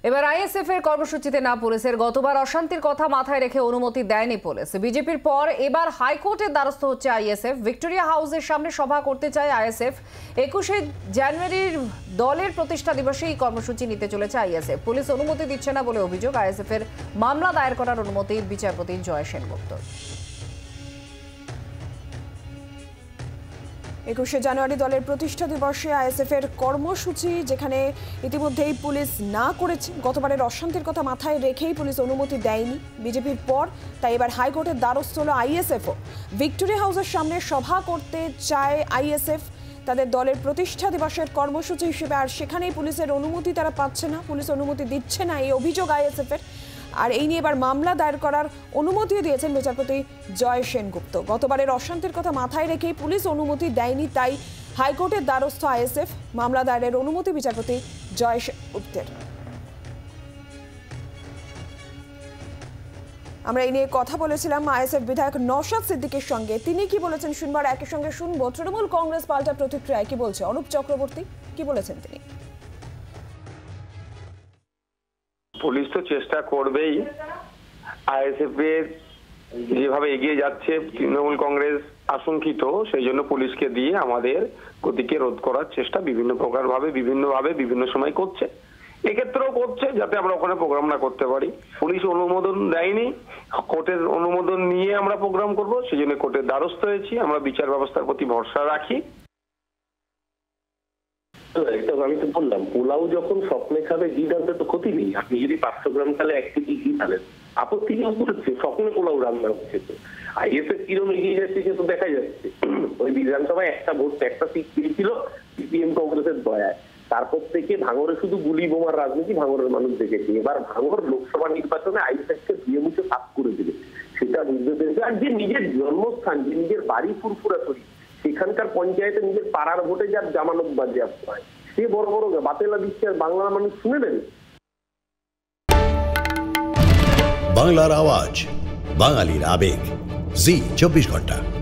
এবার আইএসএফ এর কর্মসূচিতে না পুলিশের গতবার অশান্তির কথা মাথায় রেখে অনুমতি দেয়নি পুলিশ। বিজেপির পর এবার হাইকোর্টের দ্বারস্থ হচ্ছে আইএসএফ। ভিক্টোরিয়া হাউসের সামনে সভা করতে চায় আইএসএফ। 21শে জানুয়ারির দলের প্রতিষ্ঠা দিবসে এই কর্মসূচি নিতে চলেছে আইএসএফ। পুলিশ অনুমতি দিচ্ছে না বলে অভিযোগ। আইএসএফ এর মামলা দায়ের করার অনুমতি বিচারপতি জয় সেনগুপ্ত। 21শে জানুয়ারি দলের প্রতিষ্ঠা দিবসে আইএসএফ এর কর্মসূচি, যেখানে ইতিমধ্যেই পুলিশ না করেছে। গতবারের অশান্তির কথা মাথায় রেখেই পুলিশ অনুমতি দেয়নি বিজেপির পর, তাই এবার হাইকোর্টের দ্বারস্থ হলো আইএসএফও। ভিক্টোরিয়া হাউসের সামনে সভা করতে চায় আইএসএফ তাদের দলের প্রতিষ্ঠা দিবসের কর্মসূচি হিসেবে, আর সেখানেই পুলিশের অনুমতি তারা পাচ্ছে না, পুলিশ অনুমতি দিচ্ছে না, এই অভিযোগ আইএসএফ এর। আর এই নিয়ে এবার মামলা দায়ের করার অনুমতিও দিয়েছেন বিচারপতি জয় সেনগুপ্ত। গতবারের অশান্তির কথা মাথায় রেখেই পুলিশ অনুমতি দেয়নি, তাই হাইকোর্টের দ্বারস্থ আইএসএফ। মামলা দায়েরের অনুমতি বিচারপতি জয় সেনগুপ্তের। আমরা এই নিয়ে কথা বলেছিলাম আইএসএফ বিধায়ক নওশাদ সিদ্দিকীর সঙ্গে। তিনি কি বলেছেন শুনবার একই সঙ্গে শুনবো তৃণমূল কংগ্রেস পাল্টা প্রতিক্রিয়ায় কি বলছে অনুপ চক্রবর্তী, কি বলেছেন তিনি। পুলিশ তো চেষ্টা করবেই, আইএসএফ এর যেভাবে এগিয়ে যাচ্ছে তৃণমূল কংগ্রেস আশঙ্কিত, সেই জন্য পুলিশকে দিয়ে আমাদের গতিকে রোধ করার চেষ্টা বিভিন্ন প্রকারভাবে বিভিন্নভাবে বিভিন্ন সময় করছে। এক্ষেত্রেও করছে যাতে আমরা ওখানে প্রোগ্রাম না করতে পারি। পুলিশ অনুমোদন দেয়নি, কোর্টের অনুমোদন নিয়ে আমরা প্রোগ্রাম করব, সেই জন্য কোর্টের দ্বারস্থ হয়েছি। আমরা বিচার ব্যবস্থার প্রতি ভরসা রাখি। আমি তো বললাম, পোলাও যখন স্বপ্নে খাবে ঘি ঢালতে তো ক্ষতি নেই। আপনি যদি 500 গ্রাম চালে 1 কেজি ঘি ঢালেন, আপত্তি কেউ করছে? স্বপ্নে পোলাও রান্না হচ্ছে। তো আইএসএফ কিরম এগিয়ে যাচ্ছে সে তো দেখা যাচ্ছে। ওই বিধানসভায় একটা ভোট একটা সিট পেয়েছিল সিপিএম কংগ্রেসের দয়ায়। তারপর থেকে ভাঙরে শুধু গুলি বোমার রাজনীতি ভাঙরের মানুষ দেখেছে। এবার ভাঙর লোকসভা নির্বাচনে আইএসএফকে ধুয়ে মুছে সাফ করে দেবে, সেটা বুঝতে পেরেছে। আর যে নিজের জন্মস্থান, যে নিজের বাড়ি ফুরফুরাছড়ি, সেখানকার পঞ্চায়েতে নিজের পাড়ার ভোটে যার জামানত বাজেয়াপ্ত হয়, সে বড় বড় বাতেলা দিচ্ছে আর বাংলার মানুষ শুনে নেবে। বাংলার আওয়াজ, বাঙালির আবেগ, জি 24 ঘন্টা।